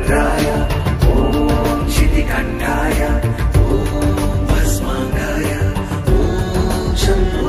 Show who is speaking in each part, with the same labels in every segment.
Speaker 1: हररुद्राय ॐ शितिकण्ठाय ॐ भस्माङ्गाय ॐ शम्भो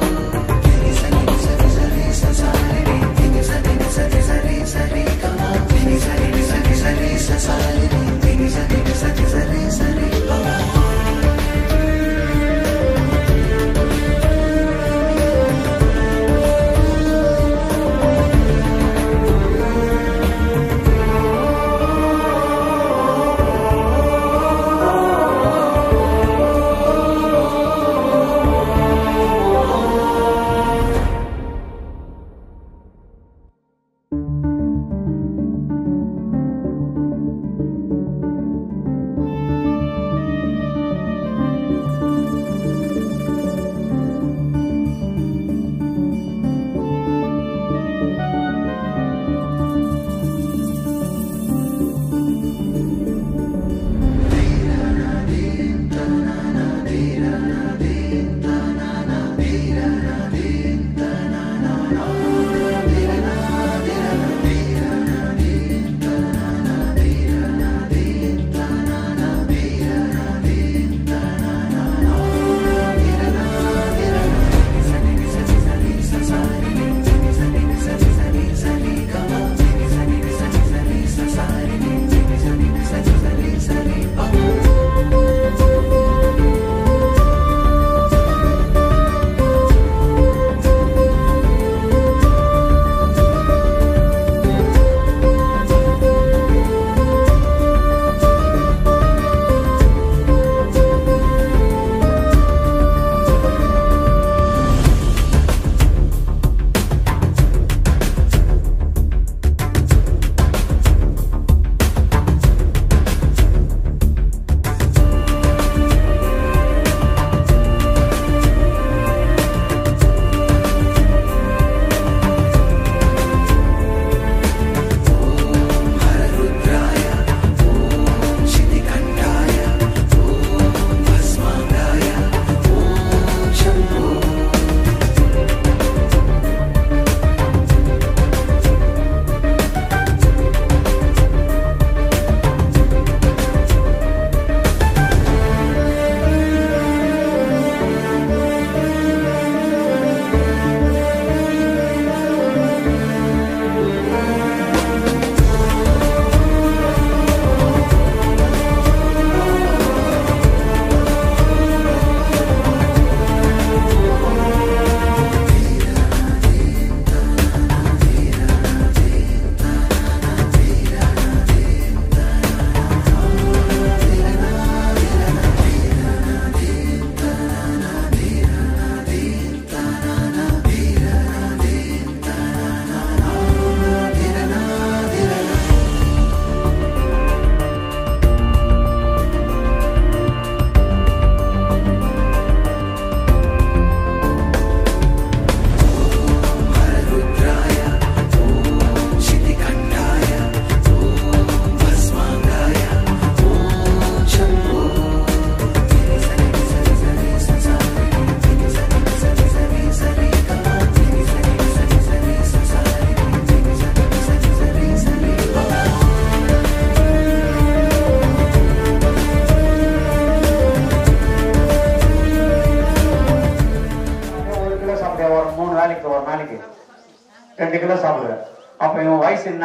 Speaker 2: அப்ப இவன் வயசு என்ன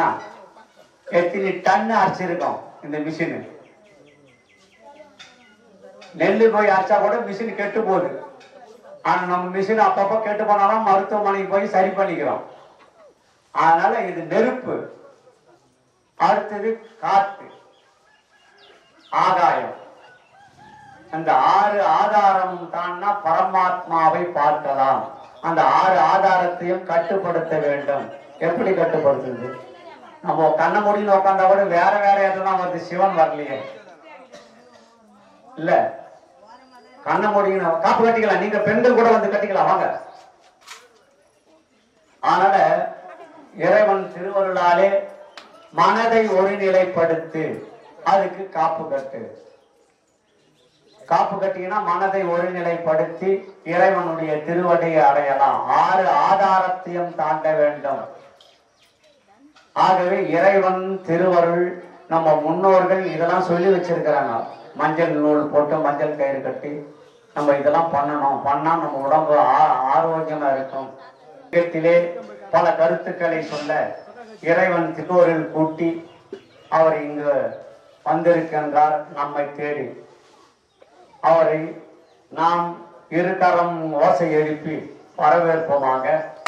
Speaker 2: எத்தனை டன் அரைச்சிருக்கோம் இந்த மிஷின். நெல்லு போய் அரைச்சா கூட மிஷின் கெட்டு போகுது. ஆனா நம்ம மிஷின் அப்பப்ப கெட்டு போனாலும் மருத்துவமனைக்கு போய் சரி பண்ணிக்கிறோம். அதனால இது நெருப்பு, அடுத்தது காற்று, ஆகாயம். அந்த 6 ஆதாரமும் தான்னா பரமாத்மாவை பார்க்கலாம். அந்த 6 ஆதாரத்தையும் கட்டுப்படுத்த வேண்டும். எப்படி கட்டுப்படுத்துது? நம்ம கண்ண முடின்னு உட்காந்தா கூட வேற வேற எதுலாம் வருது, சிவன் வரலையே. இல்ல கண்ண முடிக்கணும், காப்பு கட்டிக்கலாம். நீங்க பெண்கள் கூட வந்து கட்டிக்கலாம் வாங்க. அதனால இறைவன் திருவருளாலே மனதை ஒருநிலைப்படுத்து, அதுக்கு காப்பு கட்டு. காப்பு கட்டினா மனதை ஒருநிலைப்படுத்தி இறைவனுடைய திருவடியை அடையலாம். 6 ஆதாரத்தையும் தாண்ட வேண்டும். ஆகவே இறைவன் திருவருள் நம்ம முன்னோர்கள் இதெல்லாம் சொல்லி வச்சிருக்கிறாங்க. மஞ்சள் நூல் போட்டு மஞ்சள் கயிறு கட்டி நம்ம இதெல்லாம் பண்ணணும். பண்ணா நம்ம உடம்பு ஆரோக்கியமா இருக்கும். இடத்திலே பல கருத்துக்களை சொல்ல இறைவன் திருவருள் கூட்டி அவர் இங்கு வந்திருக்கின்றார் நம்மை தேடி. அவரை நாம் இருகரம் ஓசை எழுப்பி வரவேற்போமாக.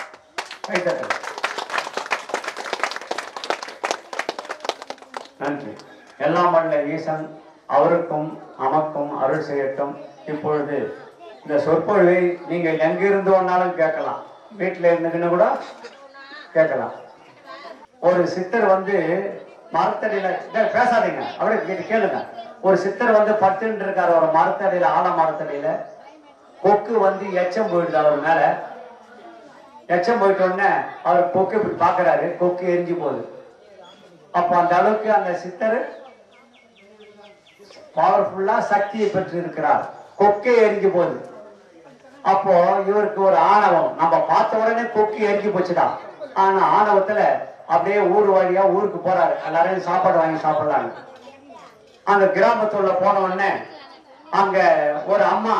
Speaker 2: நன்றி. எல்லாம் வல்ல ஈசன் அவருக்கும் நமக்கும் அருள் செய்யட்டும். இப்பொழுது இந்த சொற்பொழிவை நீங்கள் எங்கிருந்து வேணாலும் கேட்கலாம். வீட்டில் இருந்துக்குன்னு கூட கேட்கலாம். ஒரு சித்தர் வந்து மரத்தடியில பேசாதீங்க, அப்படியே கேளுங்க. ஒரு சித்தர் வந்து பத்துன்னு இருக்காரு ஒரு மரத்தடியில, ஆல மரத்தடியில. கொக்கு வந்து எச்சம் போயிடுது அவர் மேல. எச்சம் போயிட்ட உடனே அவர் கொக்கு இப்படி பாக்குறாரு, கொக்கு எரிஞ்சு போகுது. அப்போ அந்த அளவுக்கு அந்த சித்தர் பவர்ஃபுல்லா சக்தியை பெற்று இருக்கிறார். கொக்கே எரிஞ்சு போகுது. அப்போ இவருக்கு ஒரு ஆணவம். நம்ம பார்த்த உடனே கொக்கு எரிஞ்சு போச்சுதான். ஆனா ஆணவத்துல அப்படியே ஊர் வழியா ஊருக்கு போறாரு, எல்லாரும் சாப்பாடு வாங்கி சாப்பிடலான்னு. அந்த கிராமத்துல போன உடனே அங்க ஒரு அம்மா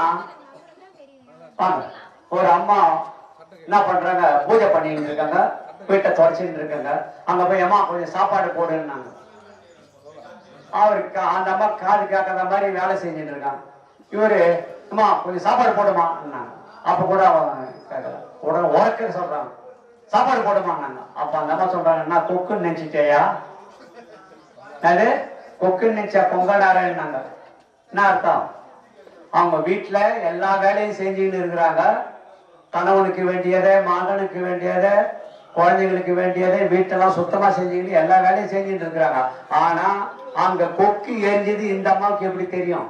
Speaker 2: என்ன பண்றாங்க, பூஜை பண்ணிட்டு இருக்காங்க, வீட்டை தொடச்சிட்டு இருக்காங்க. அங்க போய் அம்மா கொஞ்சம் சாப்பாடு போடுன்னாங்க. அவருக்கு அந்த அம்மா காது கேட்காத மாதிரி வேலை செஞ்சுட்டு இருக்காங்க. இவரு அம்மா கொஞ்சம் சாப்பாடு போடுமா. அப்ப கூட கேட்கல, உடனே உறக்க சொல்றாங்க சாப்பாடு போடுமான்னாங்க. அப்ப அந்த அம்மா சொல்றாங்க, நான் கொக்குன்னு நினைச்சிட்டேயா, அது கொக்குன்னு நினைச்சா பொங்கடாரன்னாங்க. என்ன அர்த்தம்? அவங்க வீட்டுல எல்லா வேலையும் செஞ்சுக்கிட்டு இருக்கிறாங்க. கணவனுக்கு வேண்டியதை, மகனுக்கு வேண்டியதை, குழந்தைங்களுக்கு வேண்டியதை வீட்டெல்லாம் சுத்தமா செஞ்சுக்கிட்டு எல்லா வேலையும் செஞ்சுட்டு இருக்கிறாங்க. ஆனா அங்க கொக்கு எரிஞ்சது இந்த அம்மாவுக்கு எப்படி தெரியும்?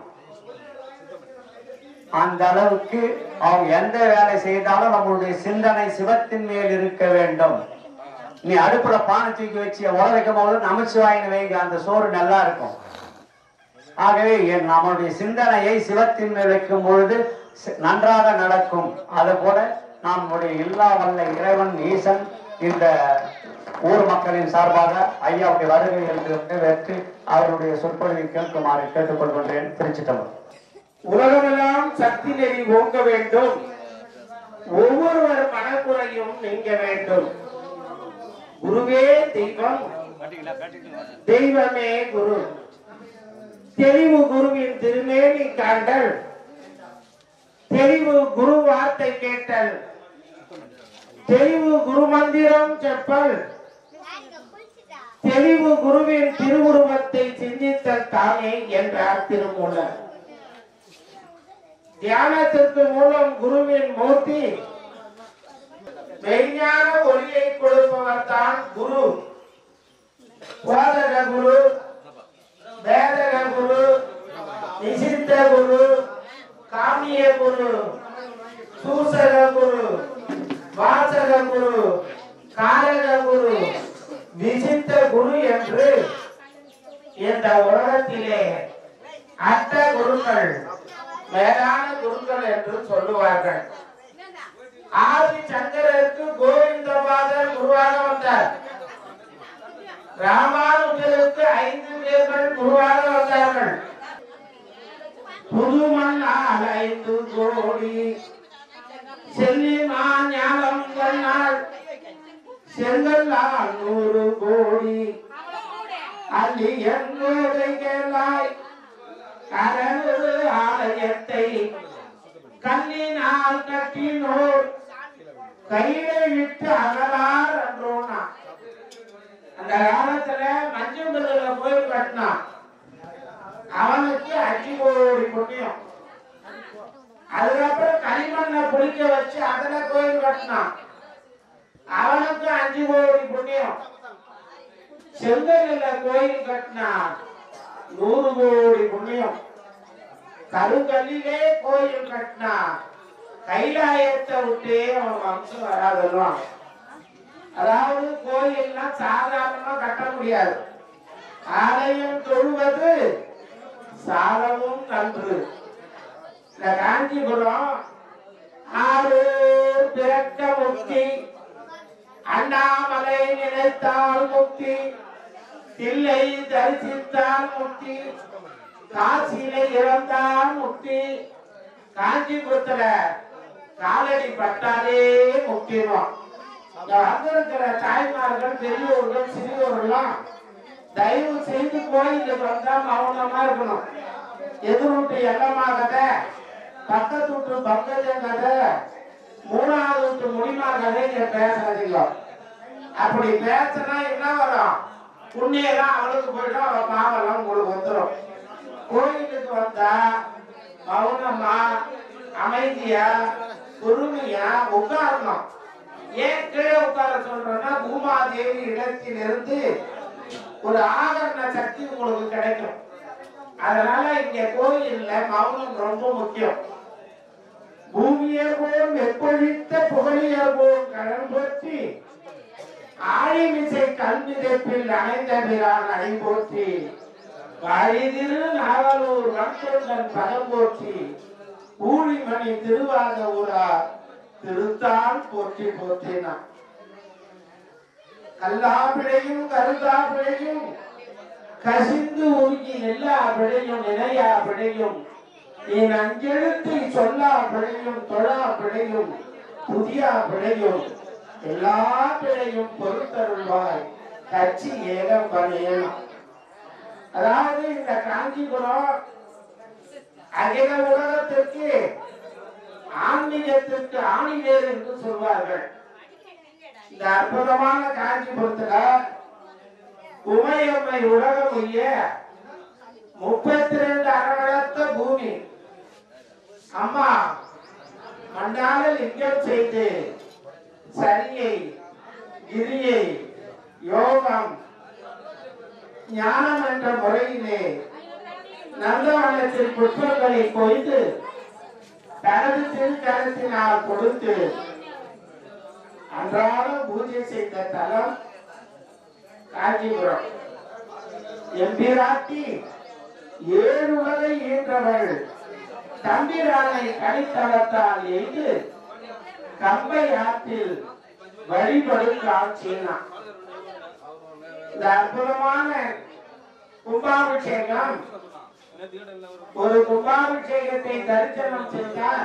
Speaker 2: அந்த அளவுக்கு அவங்க எந்த வேலை செய்தாலும் நம்மளுடைய சிந்தனை சிவத்தின் மேல் இருக்க வேண்டும். நீ அடுப்புல பானை தூக்கி வச்சு உர வைக்கும் போது நமச்சிவாயின்னு வைங்க, அந்த சோறு நல்லா இருக்கும். ஆகவே நம்மளுடைய சிந்தனையை சிவத்தின் மேல் வைக்கும் பொழுது நன்றாக நடக்கும். அது போல நம்முடைய எல்லா வல்ல இறைவன் ஈசன் இந்த ஊர் மக்களின் சார்பாக ஐயாவுடைய வருகை என்று வெற்றி அவருடைய சொற்பொழிவை கேட்குமாறு கேட்டுக்கொள்கின்றேன். திருச்சிட்டம்பலம்.
Speaker 3: உலகமெல்லாம் சக்தி நெறி ஓங்க வேண்டும், ஒவ்வொருவர் மனக்குறையும் நீங்க வேண்டும். குருவே தெய்வம், தெய்வமே குரு. தெளிவு குருவின் திருமேனி காண்டல், தெளிவு குரு வார்த்தை கேட்டல், தெளிவு குரு மந்திரம் செப்பல், தெளிவு குருவின் திருவுருவத்தை சிந்தித்தல் தானே என்றார் திருமூலர். தியானத்திற்கு மூலம் குருவின் மூர்த்தி, மெய்ஞான ஒளியை கொடுப்பவர் தான் குரு. போதக குரு, வேதக குரு, நிசித்த குரு, காமிய குரு, சூசக குரு, வாசக குரு, காரக குரு, விசித்த குரு என்று இந்த உலகத்திலே அட்ட குருக்கள், மேலான குருக்கள் என்று சொல்லுவார்கள். ஆதி சங்கரருக்கு கோவிந்தபாதர் குருவாக வந்தார். ராமானுஜருக்கு 5 பேர்கள் குருவாக வந்தார்கள். புதுமண்ணால் 5 கோடி செல்லிமா ஞானம் கண்ணால் செங்கல்லால் 100 கோடி அள்ளி எங்கோடைகளாய் அரசு ஆலயத்தை கண்ணினால் கட்டினோர் கையை விட்டு அகலார் என்றோனா. அந்த காலத்துல மஞ்சள் கோயில் கட்டினான், அவனுக்கு 5 கோடி புண்ணியம். அதுக்கப்புறம் களிமண்ணை புளிக்க வச்சு அதுல கோயில் கட்டினான், அவனுக்கு 5 கோடி புண்ணியம். செங்கல்ல கோயில் கட்டினான், 100 கோடி புண்ணியம். கருங்கல்லிலே கோயில் கட்டினா கைலாயத்தை விட்டே அவன் வம்சம் வராதுன்னு. அதாவது கோயில்லாம் சாதாரணமா கட்ட முடியாது, ஆலயம் தொழுவது சாலமும் நன்று. இந்த காஞ்சிபுரம் ஆரூர் பிறக்க முக்தி, அண்ணாமலை நினைத்தால் முக்தி, தில்லை தரிசித்தால் முக்தி, காசியில இறந்தால் முக்தி, காஞ்சிபுரத்துல காலடி பட்டாலே முக்கியம். வந்திருக்கிற தாய்மார்கள், பெரியோர்கள், சிறியோர்கள்லாம் தயவு செய்து கோயிலுக்கு வந்தா மௌனமா இருக்கணும். எதிர்விட்டு எல்லம்மா கதை, பக்கத்து விட்டு பங்கஜம் கதை, மூணாவது விட்டு முடிமா கதை நீங்க பேசுறதில்ல. அப்படி பேசினா என்ன வரும்? புண்ணியெல்லாம் அவளுக்கு போயிடும், அவன் பாவெல்லாம் உங்களுக்கு வந்துடும். கோயிலுக்கு வந்தா மௌனமா அமைதியா பொறுமையா உட்காரணும். ஏன் கீழே உட்கார சொல்றோம்னா, பூமாதேவி இடத்திலிருந்து ஒரு ஆகரண சக்தி உங்களுக்கு கிடைக்கும். அதனால இங்க கோயில்ல மௌனம் ரொம்ப முக்கியம். பூமியே போல் வெப்பொழித்த புகழிய போல் கடல் போற்றி, ஆழிமிசை கல்விதைப்பில் அணைந்த பிரான் அணை போற்றி, வாழிதிரு நாவலூர் வன்கொண்டன் பதம் போற்றி, ஊழிமணி திருவாத ஊரா திருத்தால் போற்றி போற்றினா. கல்லா பிழையும் கருதா பிழையும் கசிந்து உருகி எல்லா பிழையும் நினையா பிழையும், நீ நஞ்செழுத்தை சொல்லா பிழையும் தொழா பிழையும் புதிய பிழையும் எல்லா பிழையும் பொறுத்தருள்வாய் கட்சி ஏகம் பணியலாம். அதாவது இந்த காஞ்சிபுரம் அகில உலகத்திற்கு ஆன்மீகத்திற்கு ஆணிவேர் என்று சொல்வார்கள். இந்த அற்புதமான காஞ்சிபுரத்துல உமையம்மை உலகம் 32 அறவளர்த்த பூமி. அம்மா மண்டால லிங்கம் செய்து சரியை, கிரியை, யோகம், ஞானம் என்ற முறையிலே நந்தவனத்தில் புஷ்பங்களை கொய்து தனது திருக்கரத்தினால் கொடுத்து அன்றாடம் பூஜை செய்த தலம் காஞ்சிபுரம். எம்பிராட்டி 7 உலகை ஈன்றவள் தம்பிரானை கனித்தளத்தால் எய்து கம்பை ஆற்றில் வழிபடும் காட்சினா. இந்த அற்புதமான கும்பாபிஷேகம், ஒரு கும்பாபிஷேகத்தை தரிசனம் செஞ்சால்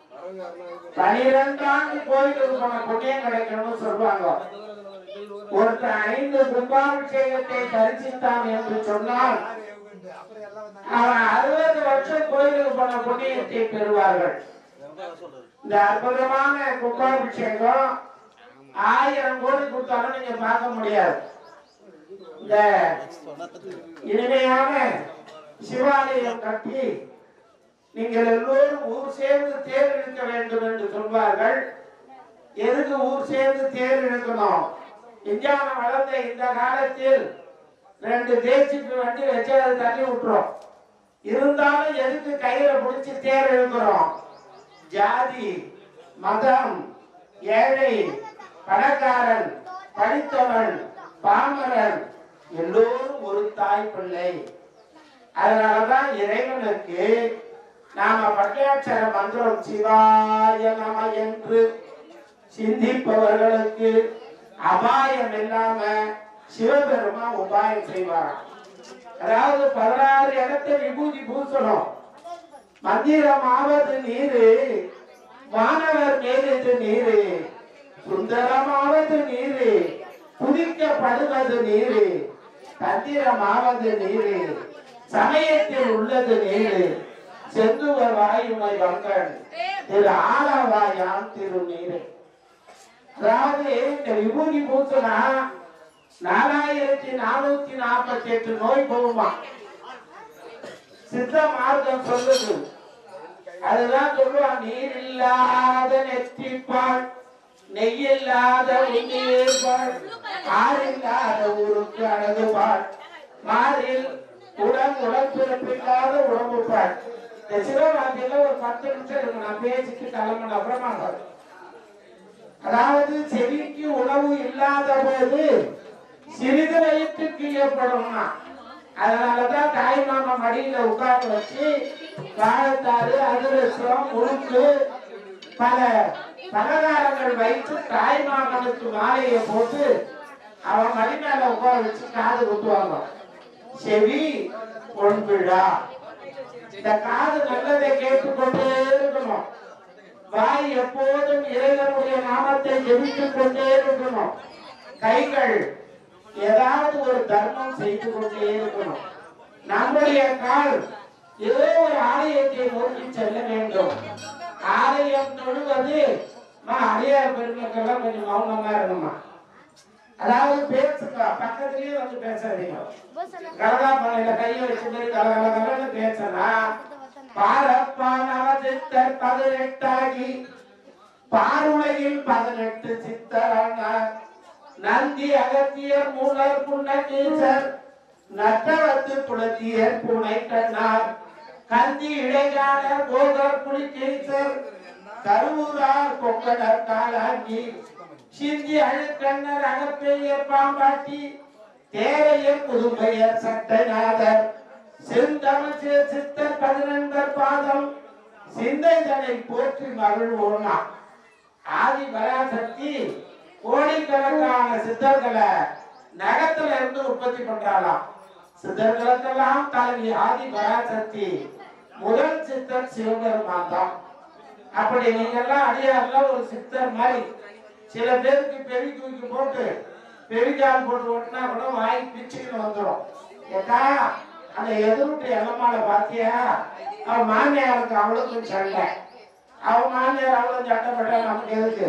Speaker 3: 12 ஆண்டு கோயிலுக்கு போன புண்ணியம் கிடைக்கணும்னு சொல்லுவாங்க. ஒருத்தர் 5 கும்பாபிஷேகத்தை தரிசித்தான் என்று சொன்னால் அவன் 60 வருஷம் கோயிலுக்கு போன புண்ணியத்தை பெறுவார்கள். இந்த அற்புதமான கும்பாபிஷேகம் 1000 கோடி கொடுத்தாலும் நீங்க பார்க்க முடியாது. இந்த இனிமையான சிவாலயம் கட்டி நீங்கள் எல்லோரும் ஊர் சேர்ந்து தேர் இழுக்க வேண்டும் என்று சொல்வார்கள். எதுக்கு ஊர் சேர்ந்து தேர் இழுக்கணும்? விஞ்ஞானம் வளர்ந்த இந்த காலத்தில் 2 தேய்ச்சிக்கு வண்டி வச்சு அதை தள்ளி விட்டுரும். இருந்தாலும் எதுக்கு கையில பிடிச்சி தேர் இழுக்கிறோம்? ஜாதி, மதம், ஏழை, பணக்காரன், படித்தவன், பாமரன் எல்லோரும் ஒரு தாய் பிள்ளை. அதனாலதான் இறைவனுக்கு நாம பஞ்சாட்சர மந்திரம் சிவாய நம என்று சிந்திப்பவர்களுக்கு அபாயம் இல்லாம சிவபெருமா உபாயம் செய்வார். அதாவது 16 இடத்தை விபூதி பூசணும். மந்திரமாவது நீரு, வானவர் மேலது நீரு, சுந்தரமாவது நீரு, புதிக்கப்படுவது நீரு, தந்திரமாவது நீரு, சமயத்தில் உள்ளது நீரு, செந்துவர் வாயுமை வங்கன் திரு ஆலவாயான் திரு நீரு. அதாவது இந்த விபூதி பூசனா 4448 நோய் போகுமா சித்த மார்க்கம் சொல்லுது. அதுதான் சொல்லுவான், நீர் இல்லாத நெற்றிப்பால், நெய் இல்லாத உண்ணீர்பால், ஆறில்லாத ஊருக்கு அழகு பால், மாறில் உடம்பிறப்பில்லாத உடம்பு பால். இந்த சிவராத்திரியில ஒரு 10 நிமிஷம் இருக்கு, நான் பேசிட்டு கிளம்புன அப்புறமா. அதாவது செவிக்கு உணவு இல்லாத போது சிறிது வயிற்றுக்கு ஏற்படும்னா, அதனாலதான் தாய் மாமா மடியில உட்கார வச்சு வாழைத்தாறு, அதிரசம், முழுக்கு, பல பலகாரங்கள் வைத்து தாய் மாமனுக்கு மாலையை போட்டு அவன் மடி மேல உட்கார வச்சு காது குத்துவாங்க. செவி பொன் விழா. இந்த காது நல்லதை கேட்டுக்கொண்டே இருக்கணும். வாய் எப்போதும் இறைவனுடைய நாமத்தை ஜெபித்துக் கொண்டே இருக்கணும். கைகள் ஏதாவது ஒரு தர்மம் செய்து கொண்டே இருக்கணும். நம்முடைய கால் ஏதோ ஒரு ஆலயத்தை நோக்கி செல்ல வேண்டும். ஆலயம் தொழுவது அடியார் பெருமக்கெல்லாம் கொஞ்சம் மௌனமா இருக்கணுமா. அதாவது பேசுங்க, பக்கத்திலேயே வந்து பேசாதீங்க. கலகாப்பானையில கையை வச்சு கலகலன்னு பேசனா பாரப்பானவ சித்தர் 18 பாருலகில் 18 சித்தரானார். நந்தி அகத்தியர் மூலர் புன்னகீசர் நட்டவத்து புலத்தியர் பூனை கண்ணார். கந்தி இடைக்காலர் போகர் புலிகேசர் கருவூரார் கொங்கடர் காலாங்கி. சிந்தி அழுக்கண்ணர் அகப்பெயர் பாம்பாட்டி. தேரையர் புதும்பெயர் சட்டநாதர். செந்தமிழ் சித்தர் 19 பாதம் சிந்தைதனை போற்றி மகிழ்வோனா. ஆதி பராசக்தி கோடிக்கணக்கான சித்தர்களை நகத்துல இருந்து உற்பத்தி பண்றாளாம். சித்தர்களுக்கெல்லாம் தலைவி ஆதி பராசக்தி. முதல் சித்தர் சிவபெருமான் தான். அப்படி நீங்க எல்லாம் அடியார்ல ஒரு சித்தர் மாதிரி. சில பேருக்கு பெவி தூக்கி போட்டு பெவிக்கால் போட்டு ஓட்டினா கூட வாய் பிச்சுக்கிட்டு வந்துடும். ஏக்கா அந்த எதிர்ட்டு எல்லம்மால பாத்தியா, அவன் மாமியாருக்கு அவளுக்கும் சண்டை. அவன் மாமியார் அவ்வளவு சண்டை பண்ற நமக்கு எதுக்கு?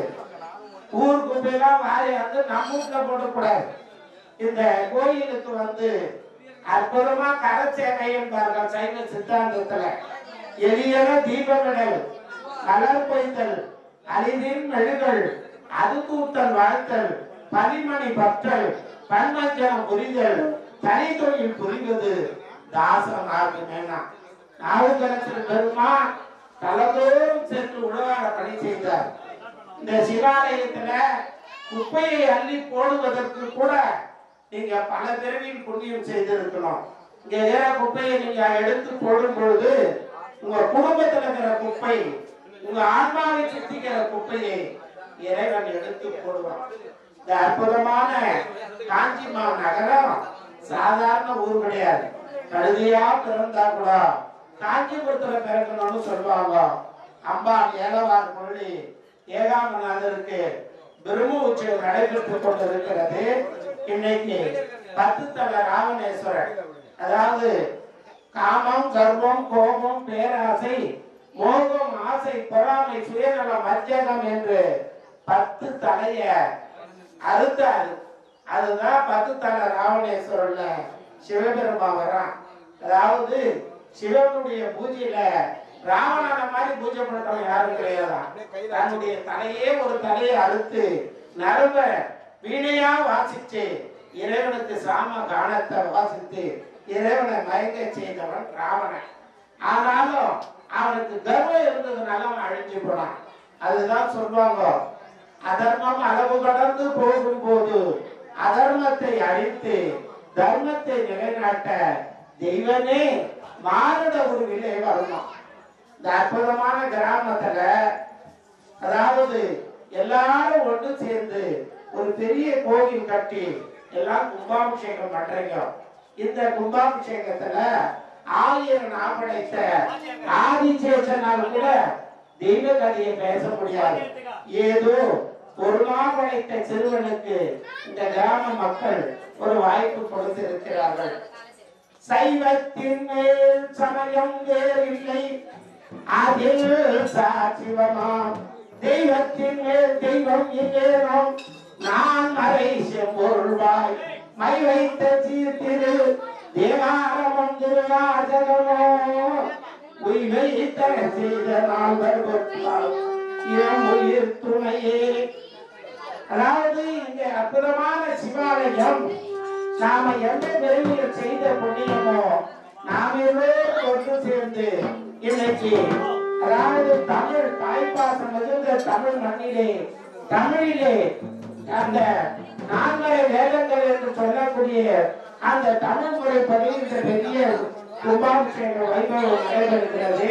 Speaker 3: ஊருக்கு போயெல்லாம் வாரி வந்து நம்ம வீட்டுல போடக்கூடாது. இந்த கோயிலுக்கு வந்து அற்புதமா கரச்சேவை என்பார்கள் சைவ சித்தாந்தத்துல. எளியன தீபமிடல், கலர் பொய்த்தல், அரிதின் மெழுகல், அது கூட்டல் வாழ்த்தல், பனிமணி பற்றல், பன்மஞ்சனம் புரிதல், தனி தொழில் புரிவது தாசன் ஆகுமேனா. நாவுக்கரசர் பெருமான் தலதோறும் சென்று உழவாட பணி செய்தார். இந்த சிவாலயத்துல குப்பையை அள்ளி போடுவதற்கு கூட நீங்க பல பிறவியின் புண்ணியம் செய்திருக்கணும். இங்க ஏற குப்பையை நீங்க எடுத்து போடும் பொழுது உங்க குடும்பத்தில் இருக்கிற குப்பை, உங்க ஆன்மாவை சுத்திக்கிற குப்பையை இறைவன் எடுத்து போடுவான். இந்த அற்புதமான காஞ்சிமா நகரம் சாதாரண ஊர் கிடையாது. கழுதியா பிறந்தா கூட காஞ்சிபுரத்துல பிறக்கணும்னு சொல்லுவாங்க. அம்பாள் ஏலவார் மொழி ஏகாமநாதருக்கு பிரம்ம உற்சவம் நடைபெற்றுக் கொண்டிருக்கிறது. இன்னைக்கு 10 தல ராவணேஸ்வரர், அதாவது காமம், கர்வம், கோபம், பேராசை, மோகம், ஆசை, பொறாமை, சுயநலம், மத்தியகம் என்று 10 தலைய அறுத்தாரு. அதுதான் 10 தல ராவணேஸ்வரர்ல சிவபெருமான் வரான். அதாவது சிவனுடைய பூஜையில ராவணன மாதிரி பூஜை பண்றவங்க யாரும் கிடையாதான். தன்னுடைய தலையே ஒரு தலையை அறுத்து நரம்ப வீணையா வாசிச்சு இறைவனுக்கு சாம கானத்தை வாசித்து இறைவனை மயங்க செய்தவன் ராவணன். ஆனாலும் அவனுக்கு கர்வம் இருந்ததுனால அவன் அழிஞ்சு போனான். அதுதான் சொல்லுவாங்க, அதர்மம் அளவு கடந்து போகும் போது அதர்மத்தை அழித்து தர்மத்தை நிலைநாட்ட தெய்வமே மானுட உருவிலே வரணும். இந்த அற்புதமான கிராமத்துல அதாவது எல்லாரும் ஒன்று சேர்ந்து ஒரு பெரிய கோவில் கட்டி எல்லாம் கும்பாபிஷேகம் பண்றீங்க. இந்த கும்பாபிஷேகத்துல 1000 நாப்படைத்த ஆதிசேஷனால் கூட தெய்வ கதையை பேச முடியாது. ஏதோ ஒரு நாப்படைத்த சிறுவனுக்கு இந்த கிராம மக்கள் ஒரு வாய்ப்பு கொடுத்திருக்கிறார்கள். சைவத்தின் மேல் சமயம் வேறில்லை, அதில் சாட்சிவமாம் தெய்வத்தின் மேல் தெய்வம் இல்லேனும் நான் மறை செம்பொருள்வாய் மை வைத்த சீர்திரு தேவாரமும் திருவாசகமோ உயிரை தர செய்த நால்வர் உயிர் துணையே. அதாவது இந்த அற்புதமான சிவாலயம் நாம எந்த பிறவியில் செய்த புண்ணியமோ நாம எல்லோரும் ஒன்று சேர்ந்து இன்னைக்கு அதாவது தமிழ் தாய்ப்பாசம் மிகுந்த தமிழ் மண்ணிலே தமிழிலே அந்த 4 வேதங்கள் என்று சொல்லக்கூடிய அந்த தமிழ் முறைப்படி இந்த பெரிய கும்பாபிஷேக வைபவம் நடைபெறுகிறது.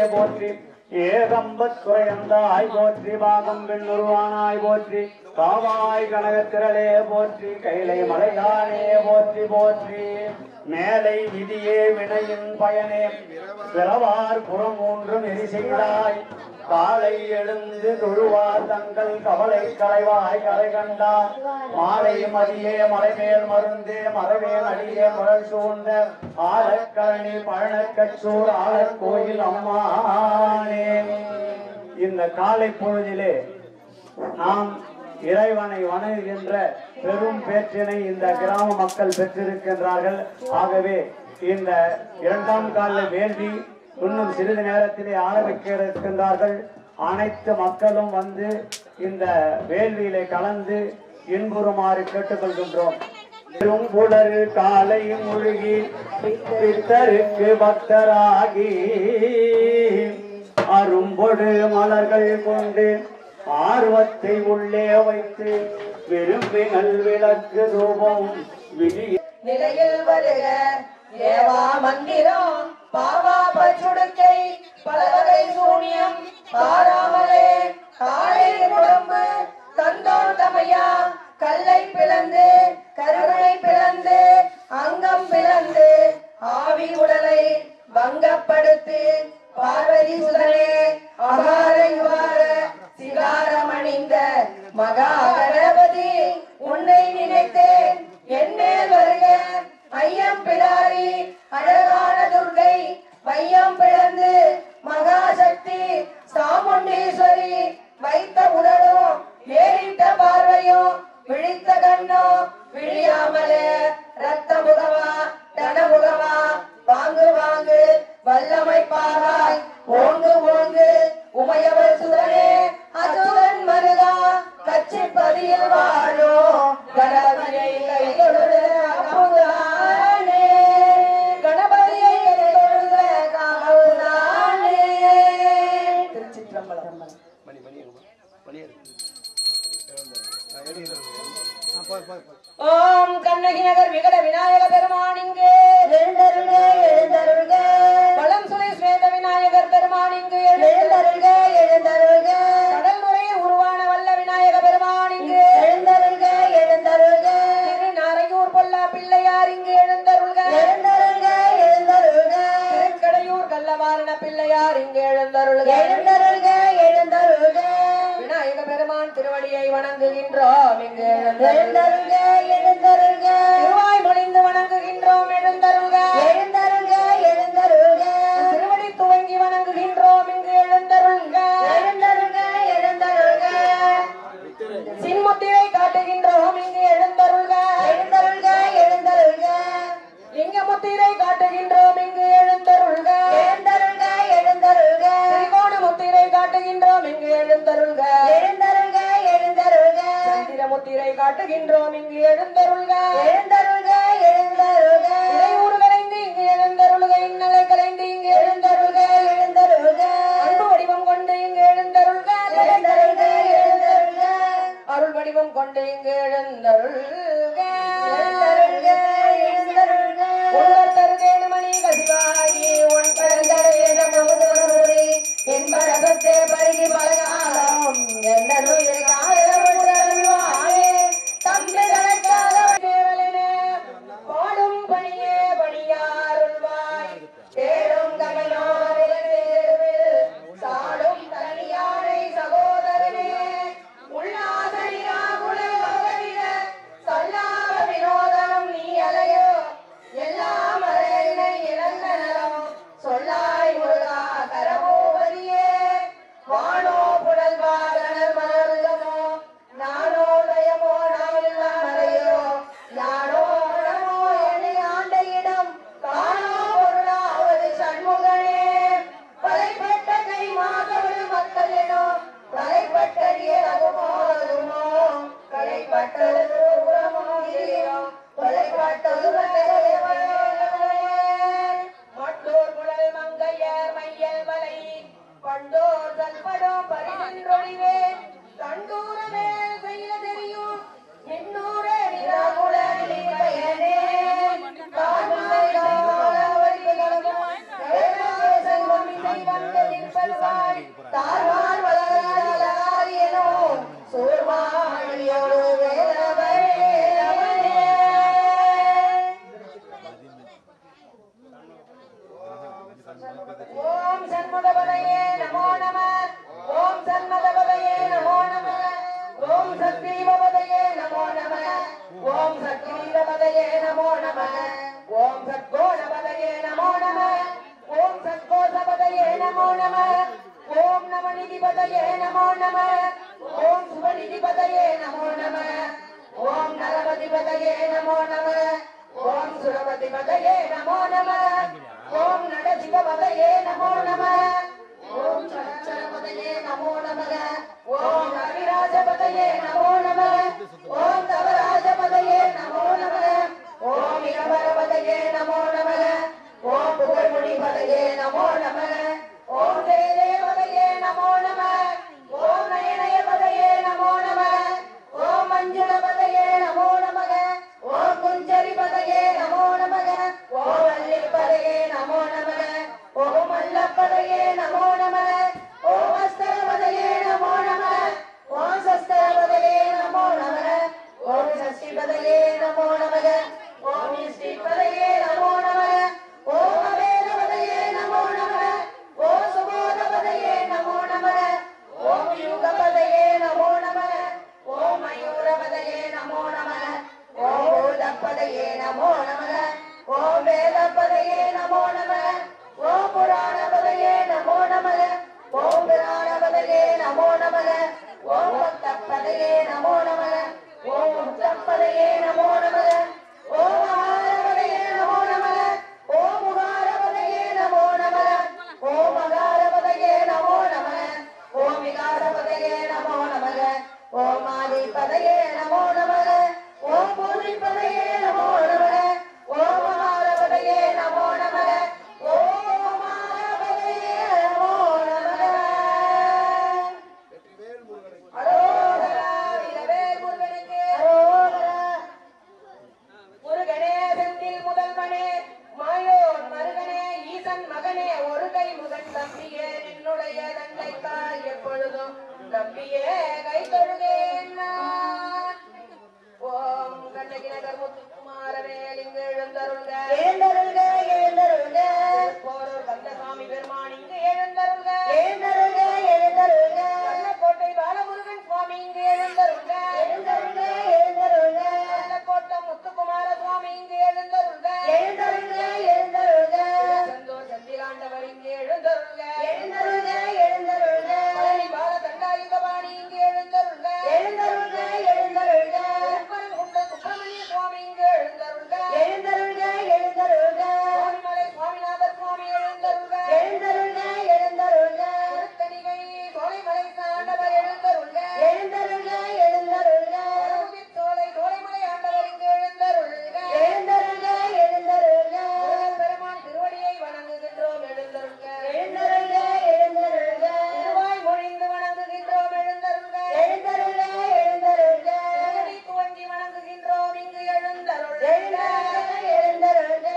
Speaker 2: போற்றி ஏகம்பத் குறையந்தாய் போற்றி பாகம் பெண்ணுருவானாய் போற்றி காவாய் கனகத்திரளே போற்றி கைலை மலையானே போற்றி போற்றி மேலை விதியே வினையின் பயனே பிறவார் புறம் மூன்று நெறி செய்தாய் காலை எழுந்து தொழுவார் தங்கள் கவலை களைவாய் கரை கண்டார் மாலை மதியே மலைமேல் மருந்தே மரவேல் அடியே முரல் சூழ்ந்த ஆலக்கரணி பழனக்கச்சூர் ஆலர் கோயில் அம்மானே. இந்த காலை பொழுதிலே நாம் இறைவனை வணங்குகின்ற பெரும் பேற்றினை இந்த கிராம மக்கள் பெற்றிருக்கின்றார்கள். ஆகவே இந்த இரண்டாம் கால வேள்வி இன்னும் சிறிது நேரத்திலே ஆரம்பிக்க இருக்கின்றார்கள். அனைத்து மக்களும் வந்து இந்த வேள்வியிலே கலந்து இன்புறுமாறு கேட்டுக்கொள்கின்றோம். பெரும்புலரு காலை முழுகி பித்தருக்கு பக்தராகி அரும்பொடு மலர்கள் கொண்டு ஆர்வத்தை உள்ளே வைத்து விரும்பினல் விளக்கு ரூபம்
Speaker 4: நிலையில் வருக ஏவா மந்திரம் பாவா பச்சுடுக்கை பலவகை சூனியம் பாராமலே காலை உடம்பு தந்தோன் தமையா கல்லை பிளந்து கருணை பிளந்து அங்கம் பிளந்து ஆவி உடலை பங்கப்படுத்தி பார்வதி சுதனே அகார யுவார சிகாரம் அணிந்த மகா கணபதி உன்னை நினைத்தேன் என்னேல் வருக ஐயம் பிடாரி அழகான துர்கை வையம் பிளந்து மகாசக்தி சாமுண்டீஸ்வரி வைத்த உடலும் ஏறிட்ட பார்வையும் விழித்த கண்ணும் விழியாமலே ரத்த முகவா தன முகவா வாங்கு வாங்கு வல்லமை பாராய் ஓங்கு ஓங்கு உமையவள் சுதனே அசுதன் மருகா கச்சி பதியில் வாழும் கணபதியை கைதொழுது அப்புதானே கணபதியை கைதொழுது காவுதானே. திருச்சிற்றம்பலம். ஓம் கண்ணகி நகர் விகட விநாயக பெருமானிங்கே எழுந்தருள்க எழுந்தருள்க. பலம் சுரை ஸ்வேத விநாயகர் பெருமானிங்கு எழுந்தருள்க எழுந்தருள்க. கடல் முறையில் உருவான வல்ல விநாயக பெருமானிங்கு எழுந்தருள்க எழுந்தருள்க. திரு நாரையூர் பொல்லா பிள்ளையார் இங்கு எழுந்தருள்க எழுந்தருள்க எழுந்தருள்க. திருக்கடையூர் கல்லவாரண பிள்ளையார் இங்கு எழுந்தருள்க எழுந்தருள்க எழுந்தருள்க. விநாயக பெருமான் திருவடியை வணங்குகின்றோம் இங்கு எழுந்தருள்க எழுந்தருள்க. திருவாய் மொழிந்து வணங்குகின்றோம் எழுந்தருள்க எழுந்தருள்க எழுந்தருள்க. திருவடி துவங்கி வணங்குகின்றோம் இங்கு எழுந்தருள்க எழுந்தருள்க எழுந்தருள்க. சின்முத்திரை காட்டுகின்றோம் இங்கு எழுந்தருள்க எழுந்தருள்க எழுந்தருள்க. லிங்க முத்திரை காட்டுகின்றோம் இங்கு எழுந்தருள்க எழுந்தருள்க எழுந்தருள்க. திரிகோண முத்திரை காட்டுகின்றோம் இங்கு எழுந்தருள்க எழுந்தருள்க எழுந்தருள்க. சந்திர முத்திரை காட்டுகின்றோம் இங்கு எழுந்தருள்க எழுந்தருள்க எழுந்தருள்க. இறையூர் கலைந்து இங்கு எழுந்தருள்க இன்னலை கலைந்து இங்கு எழுந்தருள்க எழுந்தருள்க. அன்பு வடிவம் கொண்டு இங்கு எழுந்தருள்க எழுந்தருள்க எழுந்தருள்க. அருள் வடிவம் கொண்டு இங்கு எழுந்தருள்க எழுந்தருள்க எழுந்தருள்க. உள்ளர் தருகேடு மணி கசிவாகி உன் பரந்தரை என் பரகத்தே பருகி பலகாலம் என்னருள் காயருள்வாயே தம்பி கணக்காக தேவலனே பாடும் பணியே பணியாருள்வாய் தேடும் கமலோரில் சாடும் தனியாரை சகோதரனே உள்ளாசனியா குலவகவிட சொல்லாத வினோதனம் நீ அலையோ எல்லாம் அறையினை இழந்த நலம் சொல்லாய் முருகா கரமோவரியே வானோ புடல்வாதனர் மலர்தமோ நானோ லயமோ நாமெல்லாம் மறையோ யானோ மனமோ என்னை ஆண்ட இடம் காணோ பொருளாவது சண்முகனே பலைப்பட்ட கை மாதவடு மக்களினோ பலைப்பட்டடிய ரகுமோ ரகுமோ கலைப்பட்டது புறமோ இல்லையோ கொலைப்பட்டது மட்டோர் குழல் மங்கையர் மையல் வலை பண்டோர் தல்படும் பரிநின்றொழிவே கண்டூரமே செய்ய தெரியும் மின்னூரே நிராகுல நிலைப்பயனே காண்பை காவலவர்க்கு கலகும் ஏழாவே சங்கமிசை வந்ததில் வருவாய் தார்மார் வளராரியனோ சூர்மாழியோடு வேலவரே ஓம் சண்முகபதையே நமோ நம ஓம் சண்முகபதையே நமோ நம ஓம் சக்திபதையே நமோ நம ஓம் சக்திபதையே நமோ நம ஓம் சத்கோணபதையே நமோ நம ஓம் சத்கோஷபதையே நமோ நம ஓம் நமநிதிபதையே நமோ நம ஓம் சுபநிதிபதையே நமோ நம ஓம் நரபதிபதையே நமோ நம ஓம் சுரபதிபதையே நமோ நம ஓம் நடசிவபதையே நமோ நம ஓம் சரச்சரபதையே நமோ நம ஓம் அவிராஜபதையே நமோ நம ஓம் தவராஜபதையே நமோ நம ஓம் இரவரபதையே நமோ நம ஓம் புகழ்முனிபதையே நமோ நம ஓம் தேவதையே நமோ நம ஓம் நயனயபதையே நமோ நம ஓம் மஞ்சுளபதையே நமோ நம ஓம் குஞ்சரிபதையே நமோ நம ஓம் அல்லிபதையே நமோ நம ஓம் அல்லப்பதையே நமோ நம ஓம் அஸ்தரபதையே நமோ நம ஓம் சஸ்தரபதையே நமோ நம ஓம் சஷ்டிபதையே நமோ நம ஓம் இஷ்டிபதையே நமோ நம ஓம் அவேதபதையே நமோ நம ஓம் சுபோதபதையே நமோ நம ஓம் யுகபதையே நமோ நம ஓம் மயூரபதையே நமோ நம ஓம் பூதப்பதையே நமோ நம ஓம் வேதப்பதையே நமோ நம ஓம் புராணபதையே நமோ நம ஓம் பிராணபதையே நமோ நம ஓம் பக்தப்பதையே நமோ நம ஓம் முக்தப்பதையே நமோ நம ஓம் ஆரபதையே நமோ நம ஓம் முகாரபதையே நமோ நம ஓம் மகாரபதையே நமோ நம ஓம் விகாரபதையே நமோ நம ஓம் ஆதிபதையே நமோ நம ஓம் பூரிபதையே நமோ நம ஓம் மகாரபதையே நமோ நம ஓம் ஆரபதையே நமோ நம அரோகரா விலவேல் முருகனுக்கு அரோகரா முருகனே செந்தில் முதல்வனே மாயோன் மருகனே ஈசன் மகனே ஒரு கை முதன் தம்பியே என்னுடைய தந்தைக்காய் எப்பொழுதும் தம்பியே கை தொழுகேன் நான். ஓம் கண்ணகி நகர் முத்துக்குமாரவேல் இங்கு எழுந்தருள்க எழுந்தருள்க எழுந்தருள்க போரூர் கந்தசாமி பெருமான் இங்கு எழுந்தருள்க எழுந்தருள்க எழுந்தருள்க கள்ளக்கோட்டை பாலமுருகன் சுவாமி இங்கு எழுந்தருள்க எழுந்தருள்க எழுந்தருள்க கள்ளக்கோட்டம் முத்துக்குமார சுவாமி இங்கு எழுந்தருள்க எழுந்தருள்க எழுந்தருள்க சந்தோஷ் சந்திராண்டவர் இங்கு எழுந்தருள்க எழுந்தருள்க எழுந்தருள்க பழனி பால தண்டாயுதபாணி இங்கு எழுந்தருள்க எழுந்தருள்க எழுந்தருள்க குண்ட சுப்பிரமணிய சுவாமி இங்கு எழுந்தருள்க எழுந்தருள்க எழுந்தருள்க சுவாமிமலை சுவாமிநாதர் சுவாமி எழுந்தருள்க எழுந்தருள்க எழுந்தருள்க திருத்தணிகை சோலைமலை ஆண்டவர் எழுந்தருள்க எழுந்தருள்க எழுந்தருள்க சோலை சோலைமலை ஆண்டவர் இங்கு எழுந்தருள்க எழுந்தருள்க எழுந்தருள்க பெருமான் திருவடியை வணங்குகின்றோம் எழுந்தருள்க எழுந்தருள்க எழுந்தருள்க திருவாய் மொழிந்து வணங்குகின்றோம் எழுந்தருள்க எழுந்தருள்க எழுந்தருள்க திருவடி துவங்கி வணங்குகின்றோம் இங்கு எழுந்தருள்க எழுந்தருள்க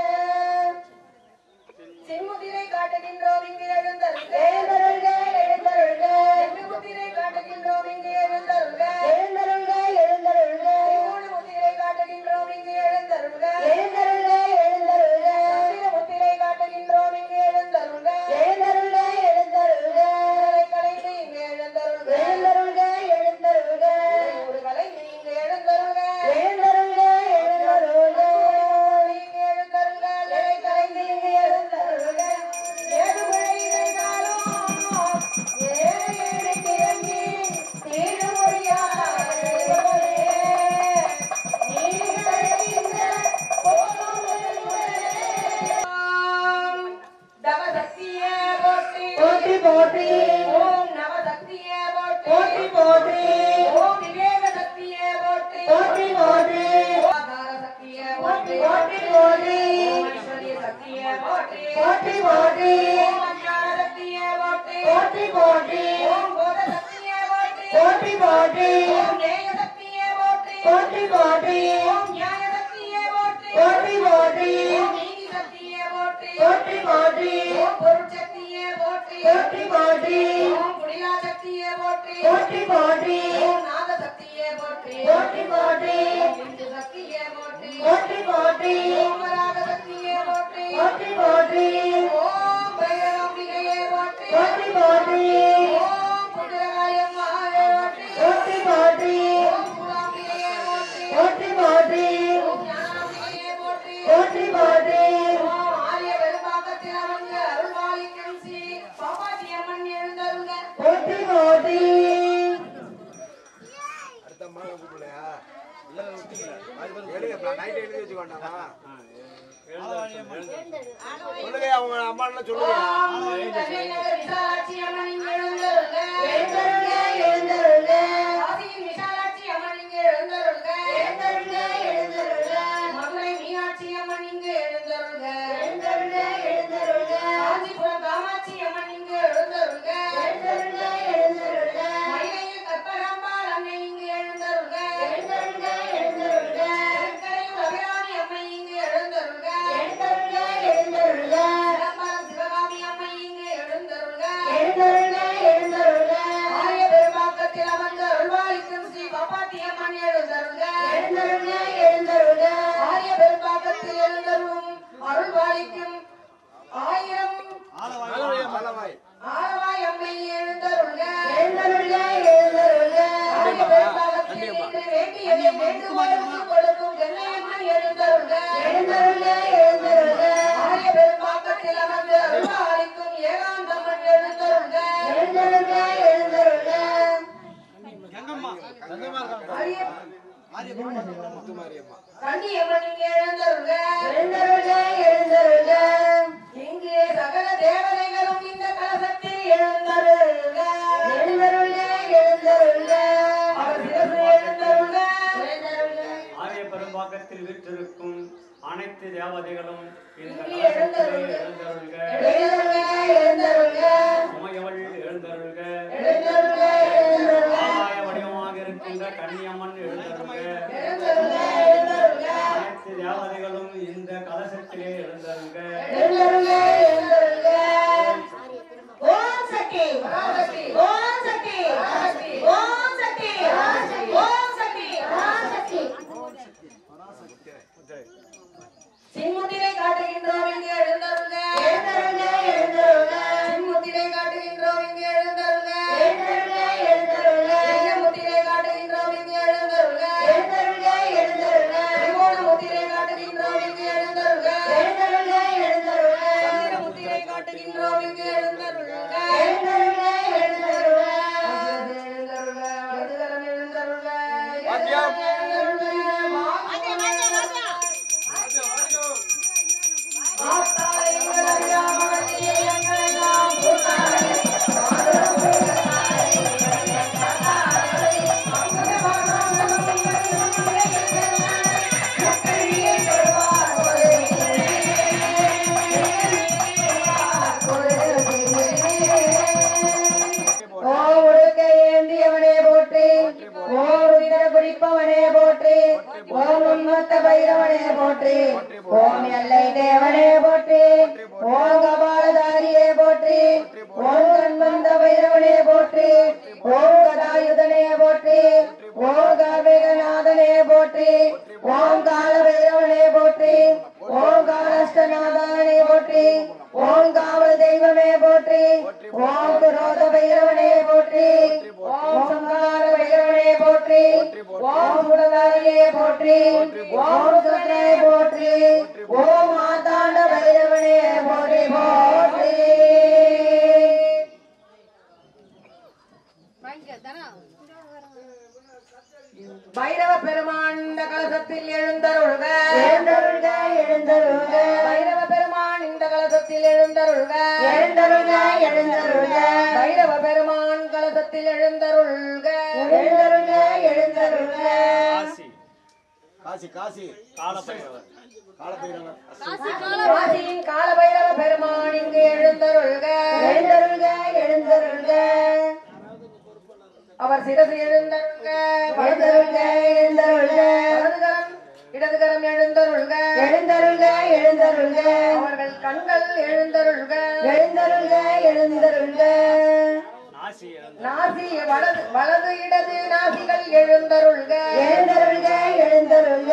Speaker 4: சின்முத்திரை காட்டுகின்றோம் இங்கு எழுந்தருள்க எழுந்தருள்க எழுந்தருள்க செங்குமுத்திரை காட்டுகின்றோம் இங்கு எழுந்தருள்க எழுந்தருள்க எழுந்தருள்க முத்திரை காட்டுகின்றோம் இங்கு எழுந்தருள்க எழுந்தருள்க எழுந்தருள்க முத்திரை காட்டுகின்றோம் இங்கு எழுந்தருள்க எழுந்தருள்க எழுந்தருள்க கலைந்து இங்கு எழுந்தருள்க எழுந்தருள்க எழுந்தருள்க ஒரு கலைந்து இங்கு எழுந்தருள்க எழுந்தருள்க எழுந்தருள்க இங்கு எழுந்தருள்க கலைந்து இங்கு எழுந்தருள்க ஏது பிழை காலம் ஏழு ஏழு திறங்கி திருமொழியாளே நவசக்தியே போற்றி போற்றி போற்றி ஓம் நவசக்தியே போற்றி போற்றி ஓம் விவேக சக்தியே போற்றி போற்றி போற்றி ஆதார சக்தியே போற்றி போற்றி போற்றி ஐஸ்வர்ய சக்தியே போற்றி போற்றி போற்றி ஓம் அஞ்ஞான சக்தியே போற்றி போற்றி போற்றி ஓம் போத சக்தியே போற்றி போற்றி போற்றி ஓம் நேய சக்தியே போற்றி போற்றி போற்றி ஓம் ஞான சக்தியே போற்றி போற்றி போற்றி ஓம் நீதி சக்தியே போற்றி போற்றி போற்றி ஓம் பொருள் சக்தியே போற்றி போற்றி போற்றி
Speaker 5: ஓம் புனிதா சக்தியே போற்றி
Speaker 4: போற்றி போற்றி
Speaker 5: ஓம் நாத சக்தியே போற்றி
Speaker 4: போற்றி போற்றி
Speaker 5: இந்து சக்தியே போற்றி
Speaker 4: போற்றி போற்றி
Speaker 5: ஓம் வராக சக்தியே போற்றி
Speaker 4: போற்றி போற்றி
Speaker 5: ஓம் பைரவாம்பிகையே போற்றி
Speaker 4: போற்றி போற்றி
Speaker 5: ஓம் புனிதகாயம்மாவே போற்றி
Speaker 4: போற்றி போற்றி
Speaker 5: ஓம் சூலாம்பிகையே போற்றி
Speaker 4: போற்றி போற்றி
Speaker 5: ஓம் ஞானாம்பிகையே போற்றி
Speaker 4: போற்றி போற்றி
Speaker 5: ஓம் ஆரிய பெரும்பாக்கத்தில் அமர்ந்து அருள்வாளிக்கும் ஸ்ரீ பாப்பாஜி அம்மன் எழுந்தருள்க
Speaker 4: போற்றி போற்றி
Speaker 6: சொல்லுங்க அவங்க அம்மா சொல்லுங்க
Speaker 5: ஓம் தஞ்சை நகர் விசாலாட்சி அம்மன் இங்கு எழுந்தருள்க
Speaker 4: எழுந்தருள்க எழுந்தருள்க
Speaker 5: காசியின் விசாலாட்சி அம்மன் இங்கு எழுந்தருள்க
Speaker 4: எழுந்தருள்க எழுந்தருள்க
Speaker 5: மதுரை மீனாட்சி அம்மன் இங்கு எழுந்தருள்க
Speaker 4: எழுந்தருள்க எழுந்தருள்க
Speaker 5: காஞ்சிபுரம் காமாட்சி அம்மன் இங்கு எழுந்தருள்க
Speaker 4: எழுந்தருள்க எழுந்தருள்க
Speaker 5: மயிலையில் கற்பகாம்பாள் அன்னை இங்கு எழுந்தருள்க
Speaker 4: எழுந்தருள்க எழுந்தருள்க
Speaker 5: திருக்கரையூர் அபிராமி அம்மை இங்கு எழுந்தருள்க
Speaker 4: எழுந்தருள்க எழுந்தருள்க
Speaker 5: சிதம்பரம் சிவகாமி அம்மை இங்கு எழுந்தருள்க
Speaker 4: எழுந்தருள்க எழுந்தருள்க
Speaker 5: ஆரிய பெரும்பாக்கத்தில் அமர்ந்த அருள்வாளிக்கும் ஸ்ரீ பாப்பாத்தி அம்மன் எழுந்தருள்க
Speaker 4: எழுந்தருள்க எழுந்தருள்க
Speaker 5: ஆரிய பெரும்பாக்கத்தில் எழுந்தருளும் அருள்வாளிக்கும் ஆயிரம் ஆலவாய் அம்மை எழுந்தருள்க
Speaker 4: எழுந்தருள்க எழுந்தருள்க
Speaker 5: ஆரிய பெரும்பாக்கத்தில் நின்று வேண்டியதை வேண்டுகோளுக்கு கொடுக்கும் கண்ணையம்மன் எழுந்தருள்க
Speaker 4: எழுந்தருள்க எழுந்தருள்க
Speaker 5: ஆரிய பெரும்பாக்கத்தில் அமர்ந்து அருள்வாளிக்கும் ஏகாந்தம்மன் எழுந்தருள்க
Speaker 4: எழுந்தருள்க எழுந்தருள்க
Speaker 5: ஆரிய கண்ணியம்மன் இங்கே எழுந்தருள்க
Speaker 4: எழுந்தருள்க எழுந்தருள்க
Speaker 5: இங்கே சகல தேவதைகளும் இந்த கலசத்தில் எழுந்தருள்க
Speaker 4: எழுந்தருள்க எழுந்தருள்க
Speaker 5: அவர் சிறப்பு எழுந்தருள்க
Speaker 7: ஆரிய பெரும்பாக்கத்தில் வீற்றிருக்கும் அனைத்து தேவதைகளும் இந்த
Speaker 5: இங்கே
Speaker 7: கலசத்திலே
Speaker 5: எழுந்தருள்க.
Speaker 7: எழுந்தருள்க.
Speaker 4: எழுந்தருள்க எழுந்தருள்க
Speaker 7: உமையவள் எழுந்தருள்க.
Speaker 4: எழுந்தருள்க எழுந்தருள்க
Speaker 7: ஆகாய வடிவமாக இருக்கின்ற கன்னியம்மன் எழுந்தருள்க.
Speaker 5: எழுந்தருள்க எழுந்தருள்க
Speaker 7: அனைத்து தேவதைகளும் இந்த கலசத்திலே எழுந்தருள்க.
Speaker 4: எழுந்தருள்க எழுந்தருள்க ஓம் சக்தி
Speaker 5: பராசக்தி
Speaker 4: ஓம் சக்தி
Speaker 5: பராசக்தி
Speaker 4: ஓம் சக்தி ஓம் சக்தி பராசக்தி
Speaker 5: சின்முத்திரை காட்டுகின்றோம் இங்கே எழுந்தருள்க
Speaker 4: எழுந்தருள்க எழுந்தருள்க
Speaker 5: சின்முத்திரை காட்டுகின்றோம் இங்கே எழுந்தருள்க
Speaker 4: எழுந்தருள்க எழுந்தருள்க
Speaker 5: முத்திரை காட்டுகின்றோம் இங்கே எழுந்தருள்க
Speaker 4: எழுந்தருள்க எழுந்தருள்க
Speaker 5: திரிகோண முத்திரை காட்டுகின்றோம் இங்கே எழுந்தருள்க
Speaker 4: எழுந்தருள்க எழுந்தருள்க
Speaker 5: சந்திர முத்திரை காட்டுகின்றோம் இங்கே எழுந்தருள்க
Speaker 4: எழுந்தருள்க எழுந்தருள்க
Speaker 5: எழுந்தருள்க வலதுகரம் எழுந்தருள்க
Speaker 6: வாத்தியம்.
Speaker 4: ஓம் உடுக்கை ஏந்தியவனே போற்றி ஓம் உதிர குறிப்பவனே போற்றி ஓம் உன்மத்த பைரவனே போற்றி ஓம் எல்லை தேவனே போற்றி ஓம் கபாலதாரியே போற்றி ஓம் கண்மந்த பைரவனே போற்றி ஓம் கதாயுதனே போற்றி ஓம் காவேகநாதனே போற்றி ஓம் கால பைரவனே போற்றி ஓம் காலஸ்தநாதனே போற்றி ஓம் காவல் தெய்வமே போற்றி ஓம் குரோத பைரவனே போற்றி ஓம் சங்கார பைரவனே போற்றி ஓம் குடதாரியே போற்றி ஓம் சுத்ரே போற்றி ஓம் மாதாண்ட பைரவனே போற்றி போற்றி
Speaker 5: பைரவ பெருமான் இந்த கலசத்தில் எழுந்தருள்க
Speaker 4: எழுந்தருள்க எழுந்தருள்க
Speaker 5: பைரவ பெருமான் இந்த கலசத்தில் எழுந்தருள்க
Speaker 4: எழுந்தருள்க எழுந்தருள்க
Speaker 5: பைரவ பெருமான் கலசத்தில் எழுந்தருள்க
Speaker 4: எழுந்தருள்க எழுந்தருள்க
Speaker 6: காசி காசி
Speaker 7: காலபைரவர்.
Speaker 6: காலபைரவர்
Speaker 5: காசியின் கால பைரவ பெருமான் இங்கு எழுந்தருள்க
Speaker 4: எழுந்தருள்க எழுந்தருள்க
Speaker 5: அவர் சிறப்பு எழுந்தருள்க
Speaker 4: எழுந்தருள்க எழுந்தருள்க
Speaker 5: வலதுகரம் இடதுகரம் எழுந்தருள்க
Speaker 4: எழுந்தருள்க எழுந்தருள்க
Speaker 5: அவர்கள் கண்கள் எழுந்தருள்க
Speaker 4: எழுந்தருள்க எழுந்தருள்க
Speaker 5: நாசி வலது இடது நாசிகள் எழுந்தருள்க
Speaker 4: எழுந்தருள்க எழுந்தருள்க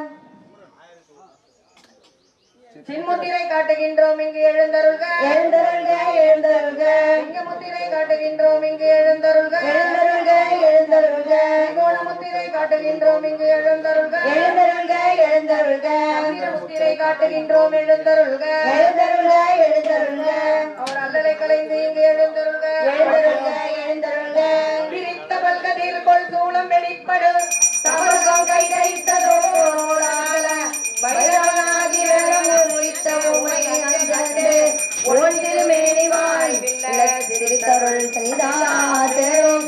Speaker 5: சின்முத்திரை காட்டுகின்றோம் இங்கு எழுந்தருள்க
Speaker 4: எழுந்தருள்க எழுந்தருள்க
Speaker 5: சிங்கமுத்திரை காட்டுகின்றோம் இங்கு எழுந்தருள்க
Speaker 4: எழுந்தருள்க எழுந்தருள்க
Speaker 5: கோணமுத்திரை காட்டுகின்றோம் இங்கு எழுந்தருள்க
Speaker 4: எழுந்தருள்க எழுந்தருள்க
Speaker 5: முத்திரை காட்டுகின்றோம் எழுந்தருள்க
Speaker 4: எழுந்தருள்க எழுந்தருள்க
Speaker 5: அவர் அல்லலை கலைந்து இங்கு எழுந்தருள்க
Speaker 4: எழுந்தருள்க எழுந்தருள்க
Speaker 5: விரித்த பல்கதிர் கொள் சூளம் வெளிப்படும் தவறுகம் கை கைத்ததோடால பைரவனாகி முடித்த உமை அங்கண்டு
Speaker 4: ஒன்றில் மேனிவாய் திருத்தருள் செய்தாரும்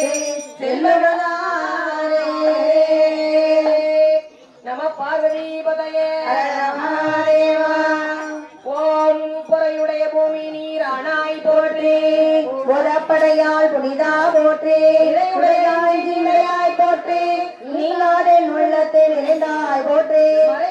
Speaker 4: செல்லுவதாரே
Speaker 5: நம பார்வதிபதையே
Speaker 4: மகாதேவா
Speaker 5: ஓம் பொறையுடைய பூமி நீர் அணாய் போற்றி
Speaker 4: புறப்படையால் புனிதா போற்றி இறையுடையாய் ஜீவையாய் போற்றி நீங்காதென் உள்ளத்தில் நிறைந்தாய் போற்றி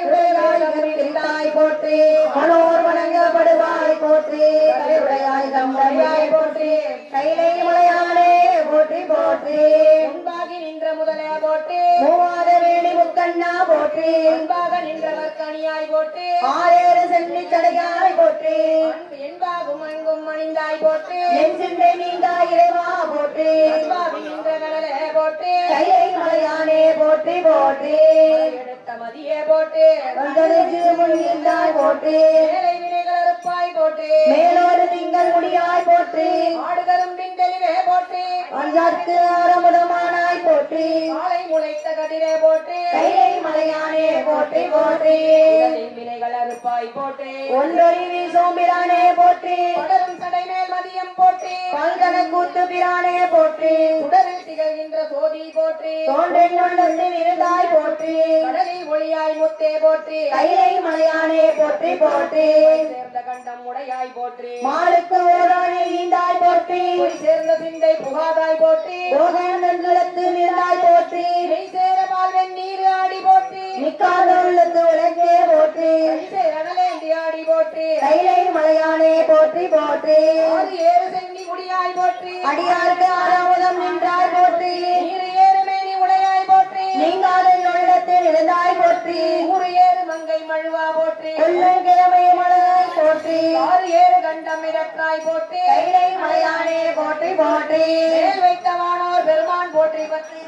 Speaker 4: மறைவுடையாய் போற்றி மனோர் வணங்கப்படுவாய் போற்றி கரையுடையாய் கம்பையாய் போற்றி கைலை முளையானே போற்றி போற்றி
Speaker 5: முன்பாகி நின்ற முதலே போற்றி
Speaker 4: மூவாத வேணி முக்கண்ணா போற்றி
Speaker 5: முன்பாக நின்றவர் கனியாய் போற்றி
Speaker 4: ஆறேறு சென்னி சடையாய் போற்றி
Speaker 5: என்பாகும் அங்கும் மணிந்தாய் போற்றி
Speaker 4: என் சிந்தை நீங்கா இறைவா போற்றி
Speaker 5: அன்பாகி நின்ற கடலே போற்றி
Speaker 4: கைலை மலையானே போற்றி போற்றி
Speaker 5: எடுத்த மதியே போற்றி
Speaker 4: வந்தடைச்சு முன்னின்றாய் போற்றி
Speaker 5: மேலை வினைகள் அறுப்பாய் போற்றி
Speaker 4: மேலோடு திங்கள் முடியாய் போற்றி
Speaker 5: ஆடுகரும் பின்தெளிவே போற்றி
Speaker 4: வந்தார்க்கு ஆரமுதமானாய் போற்றி
Speaker 5: காலை முளைத்த கதிரே போற்றி
Speaker 4: கைலை மலையானே போற்றி போற்றி
Speaker 5: உடலின் வினைகள் அறுப்பாய் போற்றி
Speaker 4: ஒன்றொழிவி சோம்பிரானே போற்றி
Speaker 5: படரும் சடை மேல் மதியம் போற்றி
Speaker 4: பல்கன கூத்து பிரானே போற்றி
Speaker 5: உடலில் திகழ்கின்ற சோதி போற்றி
Speaker 4: தோன்றென் உள்ளத்தில் இருந்தாய் போற்றி
Speaker 5: கடலில் ஒளியாய் முத்தே போற்றி
Speaker 4: கைலை மலையானே போற்றி போற்றி
Speaker 5: சேர்ந்த கண்டம் உடையாய் போற்றி
Speaker 4: மாலுக்கு ஓரானே ஈந்தாய் போற்றி
Speaker 5: பொய் சேர்ந்த சிந்தை புகாதாய் போற்றி
Speaker 4: போகாந்தன் நிலத்து நின்றாய் போற்றி
Speaker 5: நெய் சேர பால்வெண் நீர் ஆடி போற்றி
Speaker 4: நிக்காத உள்ளத்து உலகே போற்றி
Speaker 5: அனலேந்தி ஆடி போற்றி
Speaker 4: கைலை மலையானே போற்றி போற்றி
Speaker 5: ஆறு ஏறு சென்னி முடியாய் போற்றி
Speaker 4: அடியாருக்கு ஆறாவதம் நின்றாய் போற்றி
Speaker 5: நீர் ஏறு மேனி உடையாய் போற்றி
Speaker 4: நீங்காத உள்ளத்தில் இருந்தாய் போற்றி
Speaker 5: ஊறு ஏறு மங்கை மழுவா போற்றி
Speaker 4: கொள்ளை கிழமை மலராய் போற்றி
Speaker 5: ஆறு ஏறு கண்டம் இடற்றாய் போற்றி
Speaker 4: கைலை மலையானே போற்றி போற்றி
Speaker 5: மேல் வைத்த வானோர் பெருமான் போற்றி பற்றி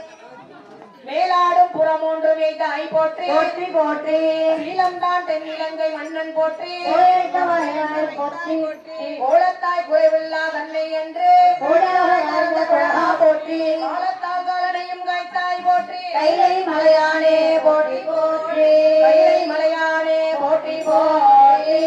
Speaker 5: மேலாடும் புறம் ஒன்று வைத்தாய் போற்றி
Speaker 4: போற்றி போற்றி
Speaker 5: சீலம்தான் தென்னிலங்கை மன்னன் போற்றி
Speaker 4: கோயிலுக்க மலையானே போற்றி
Speaker 5: கோலத்தாய் குறைவில்லா தன்னை என்று
Speaker 4: கோடாக குழகா போற்றி
Speaker 5: காலத்தால் காலனையும் காய்த்தாய் போற்றி
Speaker 4: கைலை மலையானே போற்றி போற்றி
Speaker 5: கைலை மலையானே போற்றி போற்றி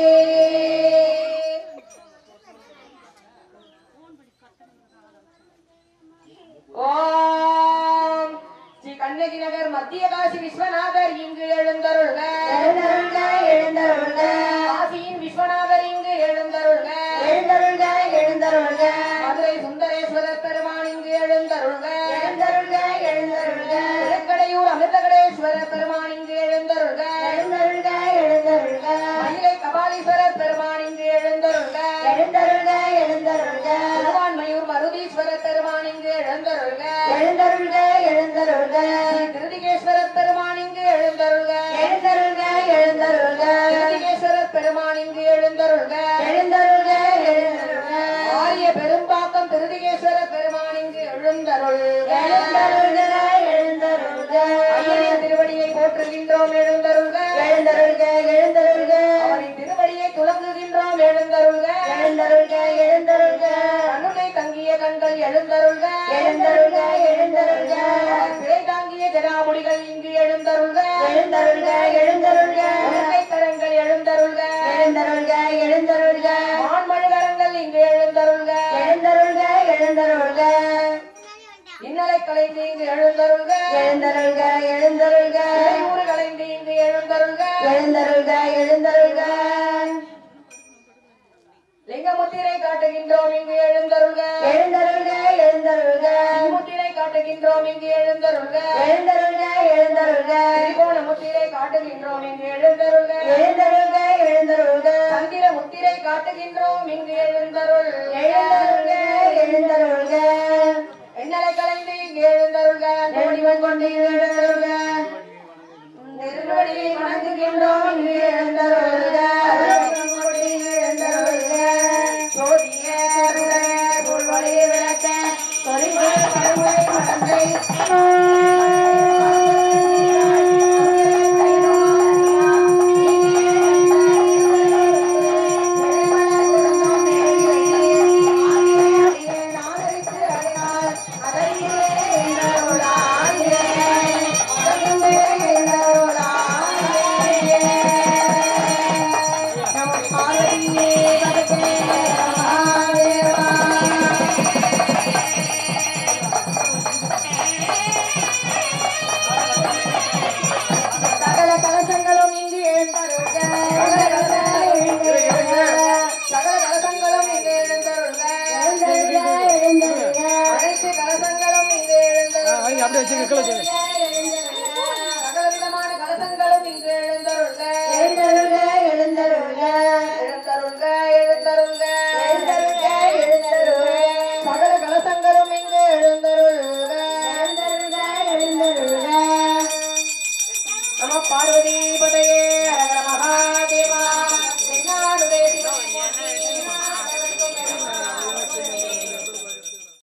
Speaker 5: ஓம் ஸ்ரீ கண்ணகி நகர் மத்திய காசி விஸ்வநாதர் இங்கு எழுந்தருள்க
Speaker 4: எழுந்தருள்க எழுந்தருள்க
Speaker 5: காசியின் விஸ்வநாதர் இங்கு எழுந்தருள்க
Speaker 4: எழுந்தருள்க எழுந்தருள்க
Speaker 5: மதுரை சுந்தரேஸ்வரர் பெருமான் இங்கு எழுந்தருள்க
Speaker 4: எழுந்தருள்க எழுந்தருள்க
Speaker 5: திருக்கடையூர் அமிர்தகடேஸ்வரர் பெருமான் இங்கு எழுந்தருள்க
Speaker 4: எழுந்தருள்க எழுந்தருள்க
Speaker 5: மயிலை கபாலீஸ்வரர் பெருமான் இங்கு எழுந்தருள்க
Speaker 4: எழுந்தருள்க எழுந்தருள்க
Speaker 5: திருவான்மையூர் மருதீஸ்வரர் பெருமான் இங்கு எழுந்தருள்க
Speaker 4: எழுந்தருள்க எழுந்தருள்க
Speaker 5: ஸ்ரீ திருதிகேஸ்வரர் பெருமான் இங்கு எழுந்தருள்க
Speaker 4: எழுந்தருள்க எழுந்தருள்க
Speaker 5: திருதிகேஸ்வரர் பெருமான் இங்கு எழுந்தருள்க
Speaker 4: எழுந்தருள்க எழுந்தருள்க
Speaker 5: ஆரிய பெரும்பாக்கம் திருதிகேஸ்வரர் பெருமான் இங்கு எழுந்தருள்க
Speaker 4: எழுந்தருள்க எழுந்தருள்க
Speaker 5: ஐயனின் திருவடியை போற்றுகின்றோம் எழுந்தருள்க
Speaker 4: எழுந்தருள்க எழுந்தருள்க
Speaker 5: அவரின் திருவடியை துலங்குகின்றோம் எழுந்தருள்க
Speaker 4: எழுந்தருள்க எழுந்தருள்க
Speaker 5: கண்ணுனை தங்கிய கண்கள் எழுந்தருள்க
Speaker 4: எழுந்தருள்க எழுந்தருள்க
Speaker 5: பிழை தாங்கிய ஜடாமுடிகள் இங்கு எழுந்தருள்க
Speaker 4: எழுந்தருள்க எழுந்தருள்க
Speaker 5: உலகை கரங்கள் எழுந்தருள்க
Speaker 4: எழுந்தருள்க எழுந்தருள்க
Speaker 5: மான்மழுகரங்கள் இங்கு எழுந்தருள்க
Speaker 4: எழுந்தருள்க எழுந்தருள்க
Speaker 5: இன்னலை கலைந்து இங்கு எழுந்தருள்க
Speaker 4: எழுந்தருள்க எழுந்தருள்க
Speaker 5: இடையூறு கலைந்து இங்கு எழுந்தருள்க
Speaker 4: எழுந்தருள்க எழுந்தருள்க
Speaker 5: லிங்கமுத்திரை காட்டுகின்றோம் இங்கு எழுந்தருள்க
Speaker 4: எழுந்தருள்க எழுந்தருள்க
Speaker 5: முத்திரை காட்டுகின்றோம் இங்கு எழுந்தருள்க
Speaker 4: எழுந்தருள்க எழுந்தருள்க
Speaker 5: திரிகோண முத்திரை காட்டு
Speaker 4: காட்டுகின்றோம் இங்கு எழுந்தருள்க எழுந்தருள்க எழுந்தருள்க சந்திர முத்திரை காட்டுகின்றோம் இங்கு எழுந்தருள் எழுந்தருள்க எழுந்தருள்க எண்ணலை கலைந்து இங்கு எழுந்தருள்க நெடிவன் கொண்டு எழுந்தருள்க திருவடியை வணங்குகின்றோம் இங்கு எழுந்தருள்க எழுந்தருள்க சோதிய புல்வழி விளக்க தொழில் பருவரை மடந்தை பார்வதி பதையே